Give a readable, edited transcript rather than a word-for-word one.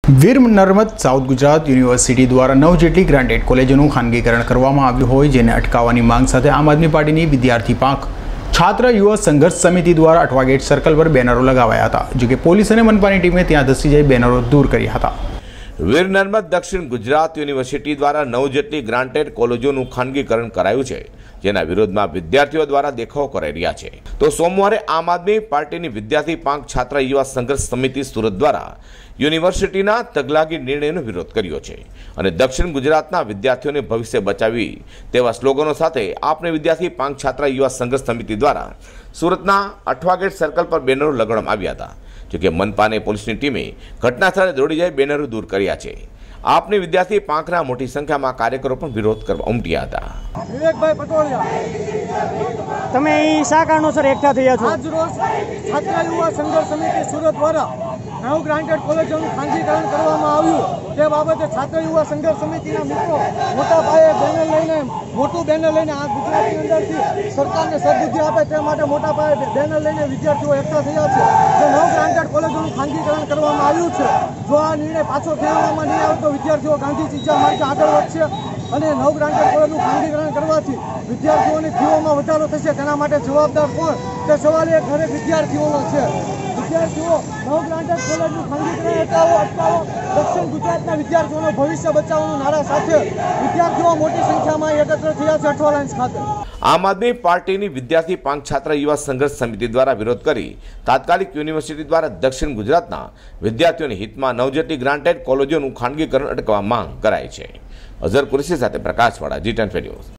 વીર Narmad south Gujarat university દ્વારા 9 જેટલી granted કોલેજોનું ખાનગીકરણ કરવામાં આવ્યું હોય જેને અટકાવવાની માંગ સાથે આમ આદમી પાર્ટીની વિદ્યાર્થી પાંખ છાત્ર યુવા સંઘર્ષ સમિતિ દ્વારા અઠવા ગેટ સર્કલ પર બેનરો લગાવાયા હતા, જો કે પોલીસ અને મનપાની ટીમે ત્યાં ધસી જઈ બેનરો દૂર કર્યા હતા। વીર નર્મદ દક્ષિણ ગુજરાત યુનિવર્સિટી દ્વારા 9 જેટલી ગ્રાન્ટેડ કોલેજોનું ખાનગીકરણ કરાયું છે, જેના વિરોધમાં વિદ્યાર્થીઓ દ્વારા દેખાવ કરાઈ રહ્યા છે। તો સોમવારે આમ આદમી પાર્ટીની વિદ્યાર્થી પાંખ છાત્ર યુવા સંઘર્ષ સમિતિ સુરત દ્વારા યુનિવર્સિટીના તગલાગી નિર્ણયનો વિરોધ કર્યો છે અને દક્ષિણ ગુજરાતના વિદ્યાર્થીઓને ભવિષ્ય બચાવી તેવા સ્લોગનો સાથે આપને વિદ્યાર્થી પાંખ છાત્ર યુવા સંઘર્ષ સમિતિ દ્વારા સુરતના અઠવા ગેટ સર્કલ પર બેનરો લગાડવામાં આવ્યા હતા, જોકે મનપા અને પોલીસની ટીમે ઘટના સ્થળે દોડી જઈ બેનરો દૂર કર્યા છે। આપની વિદ્યાર્થી પાંખના મોટી સંખ્યામાં કાર્યકરો પણ વિરોધ કરવા ઉમટ્યા હતા। વિવેકભાઈ પટોળિયા, તમે અહીં શા કારણોસર એકઠા થયા છો? આજ રોજ છાત્ર યુવા સંઘર્ષ સમિતિ સુરત દ્વારા 9 ગ્રાન્ટેડ કોલેજોનું ખાનગીકરણ કરવામાં આવ્યું તે બાબતે છાત્ર યુવા સંઘર્ષ સમિતિના મિત્રો મોટા પાયે મોટું બેનર લઈને આ ગુજરાતની અંદરથી સરકારને સદબુદ્ધિ આપે તે માટે મોટા પાયે બેનર લઈને વિદ્યાર્થીઓ એકઠા થયા છે। જે 9 ગ્રાન્ટેડ કોલેજોનું ખાનગીકરણ કરવામાં આવ્યું છે, જો આ નિર્ણય પાછો ફેરવવામાં નહીં આવે તો વિદ્યાર્થીઓ ગાંધી ચીજા માર્ગે આગળ વધશે અને 9 ગ્રાન્ટેડ કોલેજનું ખાનગીકરણ કરવાથી વિદ્યાર્થીઓની ફીઓમાં વધારો થશે। તેના માટે જવાબદાર કોણ તે સવાલ એક દરેક વિદ્યાર્થીઓનો છે। વિદ્યાર્થીઓ 9 ગ્રાન્ટેડ કોલેજનું ખાનગીકરણ અટકાવો, દક્ષિણ ગુજરાતના વિદ્યાર્થીઓનું ભવિષ્ય બચાવવાનું નારા સાથે વિદ્યાર્થીઓ મોટી સંખ્યામાં એકત્ર થયા છે અઠવા લાઇન્સ ખાતે। આમ આદમી પાર્ટીની વિદ્યાર્થી પાંખ છાત્ર યુવા સંઘર્ષ સમિતિ દ્વારા વિરોધ કરી તાત્કાલિક યુનિવર્સિટી દ્વારા દક્ષિણ ગુજરાતના વિદ્યાર્થીઓના હિતમાં 9 જેટલી ગ્રાન્ટેડ કોલેજોનું ખાનગીકરણ અટકાવવા માંગ કરાઈ છે। અઝર કુરેશી સાથે પ્રકાશવાળા, G10 ન્યૂઝ।